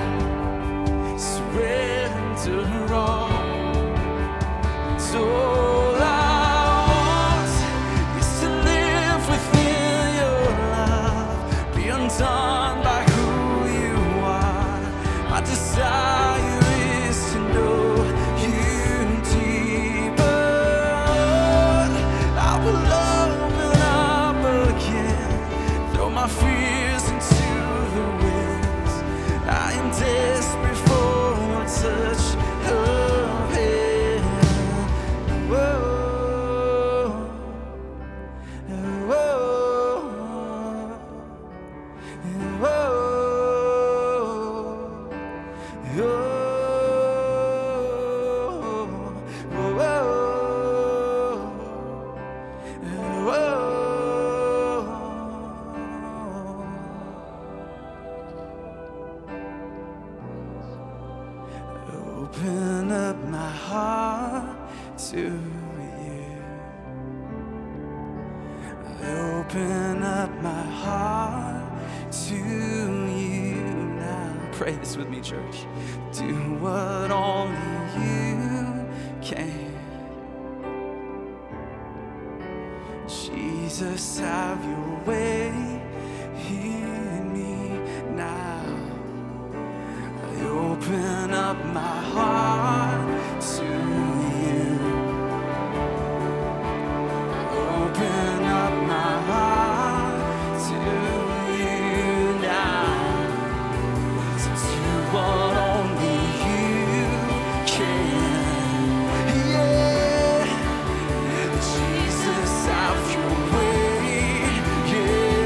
surrender all. So all I want is to live within your love, be undone by who you are. My desire is to know you deeper. I will open up again, throw my fears into the winds. I am desperate for a touch of heaven. Whoa, whoa, open up my heart to you. I open up my heart to you now. Pray this with me, church. Do what only you can. Jesus, have your way in me now. I open up my heart to you. I open up my heart to you now. To do what only you can. Yeah. Jesus, have your way. Yeah.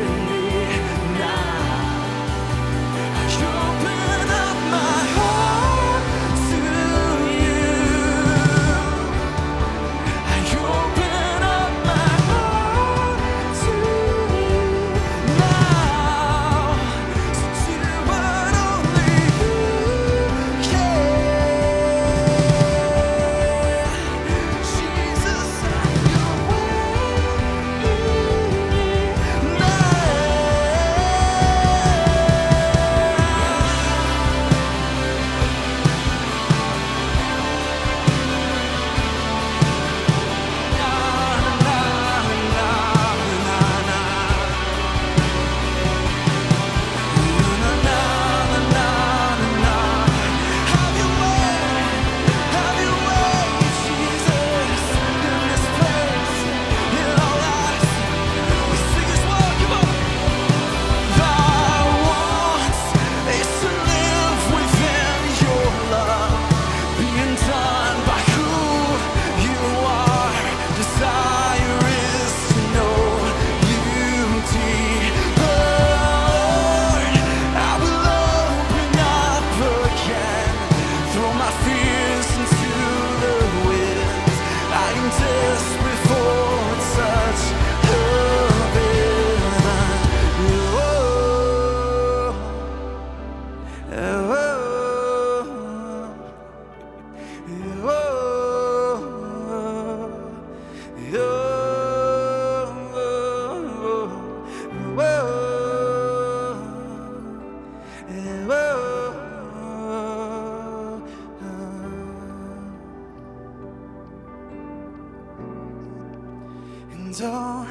And all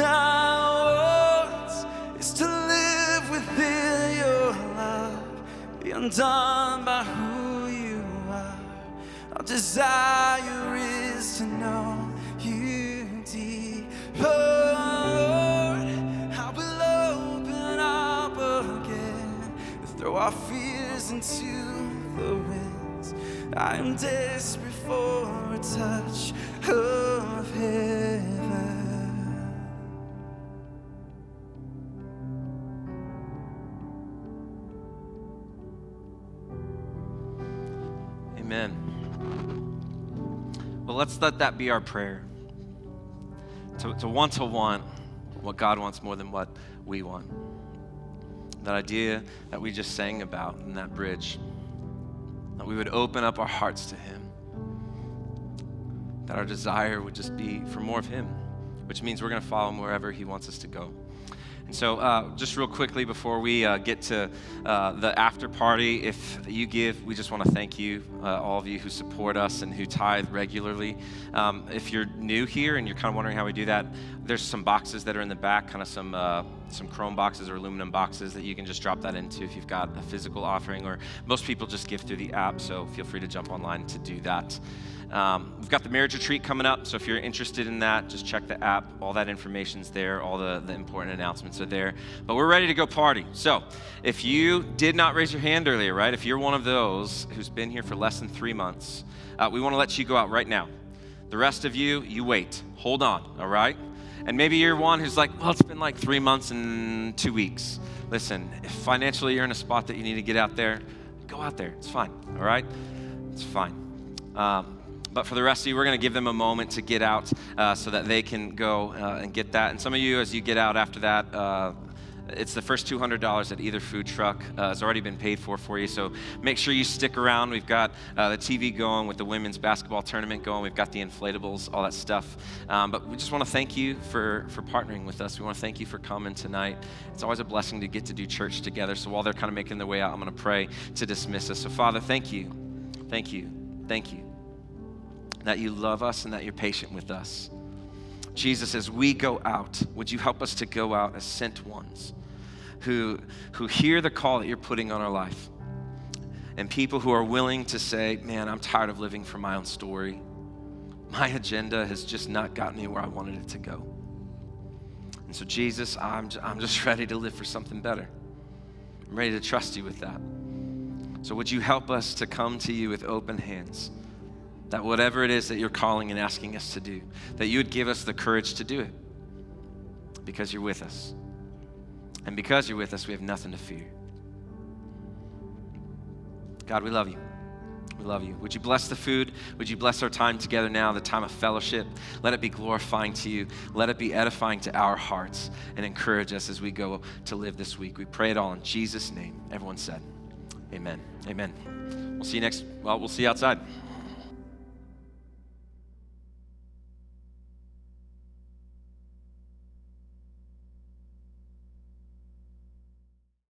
I want is to live within your love, be undone by who you are. Our desire is to know you deep. Oh, Lord, I will open up again, throw our fears into the winds. I am desperate for a touch of heaven. Amen. Well, let's let that be our prayer. To want what God wants more than what we want. That idea that we just sang about in that bridge, that we would open up our hearts to Him, that our desire would just be for more of Him, which means we're going to follow Him wherever He wants us to go. And so just real quickly before we get to the after party, if you give, we just want to thank you, all of you who support us and who tithe regularly. If you're new here and you're kind of wondering how we do that, there's some boxes that are in the back, kind of some chrome boxes or aluminum boxes that you can just drop that into if you've got a physical offering, or most people just give through the app, so feel free to jump online to do that. We've got the marriage retreat coming up, so if you're interested in that, just check the app. All that information's there. All the important announcements are there. But we're ready to go party. So if you did not raise your hand earlier, right, if you're one of those who's been here for less than 3 months, we want to let you go out right now. The rest of you, you wait. Hold on, all right? And maybe you're one who's like, well, it's been like 3 months and 2 weeks. Listen, if financially you're in a spot that you need to get out there, go out there. It's fine, all right? It's fine. But for the rest of you, we're going to give them a moment to get out so that they can go and get that. And some of you, as you get out after that, it's the first $200 at either food truck has already been paid for you. So make sure you stick around. We've got the TV going with the women's basketball tournament going. We've got the inflatables, all that stuff. But we just want to thank you for partnering with us. We want to thank you for coming tonight. It's always a blessing to get to do church together. So while they're kind of making their way out, I'm going to pray to dismiss us. So Father, thank you. Thank you. Thank you that you love us and that you're patient with us. Jesus, as we go out, would you help us to go out as sent ones who hear the call that you're putting on our life, and people who are willing to say, man, I'm tired of living for my own story. My agenda has just not gotten me where I wanted it to go. And so Jesus, I'm just ready to live for something better. I'm ready to trust you with that. So would you help us to come to you with open hands, that whatever it is that you're calling and asking us to do, that you would give us the courage to do it because you're with us. And because you're with us, we have nothing to fear. God, we love you. We love you. Would you bless the food? Would you bless our time together now, the time of fellowship? Let it be glorifying to you. Let it be edifying to our hearts and encourage us as we go to live this week. We pray it all in Jesus' name. Everyone said, amen. Amen. We'll see you outside.